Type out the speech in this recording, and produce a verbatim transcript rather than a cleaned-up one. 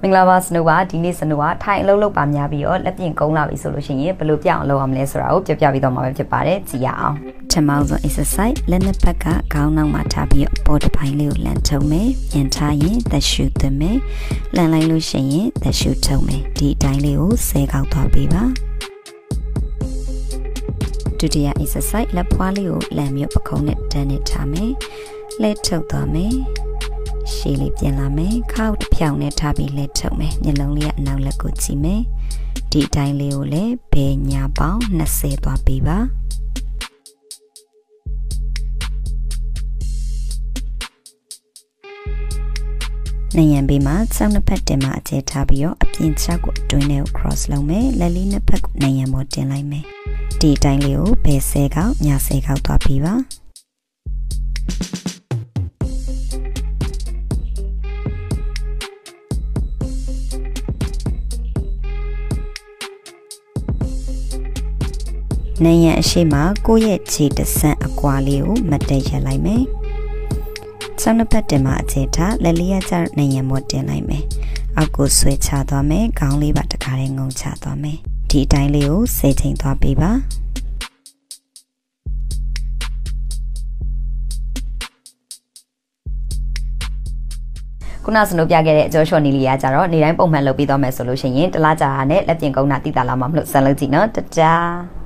မင်္ဂလာပါစနိုပါဒီနေ့စနိုပါထိုင်အလုပ်လုပ်ပါများပြီးတော့လက်ပြင်ကုန်းလာပြီဆိုလို့ရှိရင်ဘယ်လိုပြောင်းအလုပ်အောင်လဲဆိုတာကိုပြပြပြီးတော့မှာပဲဖြစ်ပါတယ်ကြည့်ရအောင်ထမောင်းဆုံး exercise လက်နှစ်ဖက်ကခေါင်းနောက်မှာထားပြီးတော့ပေါ်တစ်ပိုင်းလေးကိုလန်ထုံမယ်ပြန်ထားရင်သက်ရှူသွင်းမယ်လန်လိုက်လို့ရှိရင်သက်ရှူထုံမယ်ဒီအတိုင်းလေးကိုဆဲကောက်သွားပေးပါဒုတိယ exercise လက်ဖွားလေးကိုလန်မြုပ်ပခုံးနဲ့တန်းနဲ့ထားမယ်လှည့်ထုတ်သွားမယ်ရှေ့လေးပြန်လာမယ်ခောက်တစ်ဖြောင်နဲ့ထားပြီးလှည့်ထုတ်မယ်မျက်လုံးလေးကအနောက်လက်ကိုကြည့်မယ်ဒီအတိုင်းလေးကိုလည်းဘယ်ညာပေါင်း၂၀သွားပေးပါနေရန်ဘေးမှာစောင်းနှစ်ဖက်တင်မှာအခြေထားပြီးတော့အပြင်ချောက်ကိုအတွင်းထဲကို cross လုပ်မယ်လက်လေးနှစ်ဖက်ကိုနေရန်ပေါ်တင်လိုက်မယ်ဒီအတိုင်းလေးကိုဘယ်ဆဲကောက်ညာဆဲကောက်သွားပေးပါနေရန်အရှိမကိုယ့်ရဲ့ခြေတဆန့်အကွာလေးကိုမတ်တက်ရလိုက်မယ်။ဆောင်းနှစ်ဖက်တင်မှာအခြေထားလက်လေးရကျနေရန်ပေါ်တင်လိုက်မယ်။အောက်ကိုဆွဲချသွားမယ်။ခေါင်းလေးပါတခါတည်းငုံချသွားမယ်။ဒီအတိုင်းလေးကိုဆယ်ချိန်သွားပေးပါ။ခုနစနိုးပြခဲ့တဲ့အကျော်ရှော့နီလီကကြတော့နေတိုင်းပုံမှန်လုပ်ပြီးသွားမယ်ဆိုလို့ရှိရင်တလားကြာနဲ့လက်ပြင်ကုန်းတာတိတာလာမှမလို့ဆက်လုပ်ကြည့်နော်တတား